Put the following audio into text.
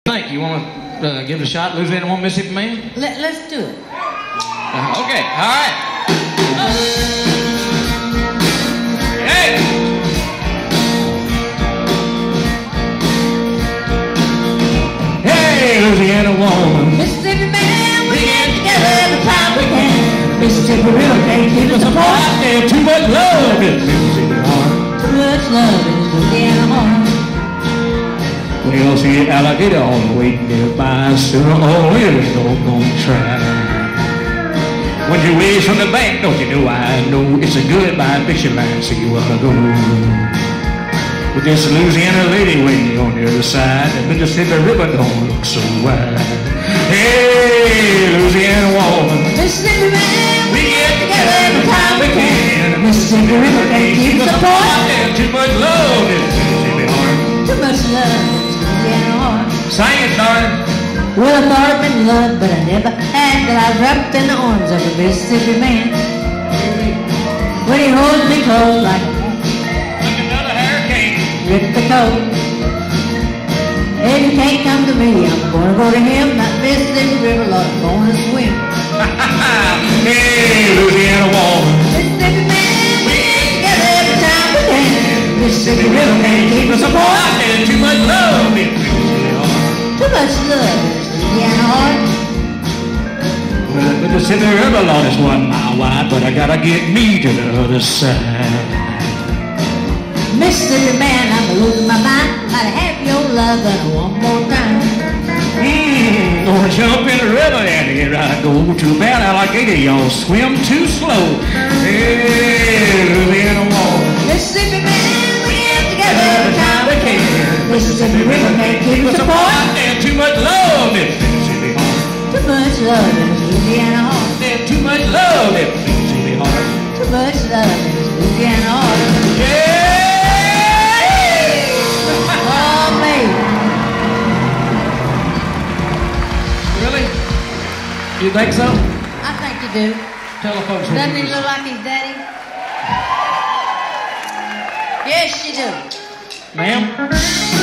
Thank you. You want to give it a shot, Louisiana One Mississippi Man? Let's do it. Okay, all right. Hey! Hey, Louisiana Woman. Mississippi Man, we get together every time we can. Mississippi River can't keep us apart. There's too much love in Mississippi heart. Too much love in Louisiana heart. We'll see alligator on the way nearby. Sooner or later, don't gonna try. When you wave from the bank, don't you know I know it's a goodbye fishing line. See you wanna go. With this Louisiana lady waiting on the other side, the Mississippi River don't look so wide. Hey, Louisiana woman, Mississippi Man, we get together every time we can. The Mississippi River can't keep us apart. There's too much love in Mississippi heart. Too much love in Louisiana heart. Sing it, darling. Well, I've always been loved, but I never had till I was wrapped in the arms of a Mississippi man. When he holds me close like Another hurricane. rip the coat. If you can't come to me, I'm gonna go to him. That Mississippi River, Lord, I'm gonna swim. Hey, Louisiana woman. Mississippi man, we get together every time we can. Mississippi River can't keep us apart. There's too much love in Mississippi heart. Too much love in Louisiana heart. Well, the Mississippi River, Lord, is 1 mile wide, but I gotta get me to the other side. Mississippi man, I'm losing my mind. Gotta have your love one more time. Gonna jump in the river and here I go. Too bad alligator, y'all swim too slow. Hey, Louisiana woman. Mississippi man, we get together every time we can. Mississippi River can't keep us apart. There's too much love in Mississippi heart. Too much love in Louisiana heart. There's too much love in Mississippi heart. Too much love in Louisiana heart. Yeah! Oh, baby. Really? You think so? I think you do. Tell the folks what Doesn't you he look like his daddy? Yes, you do. Ma'am?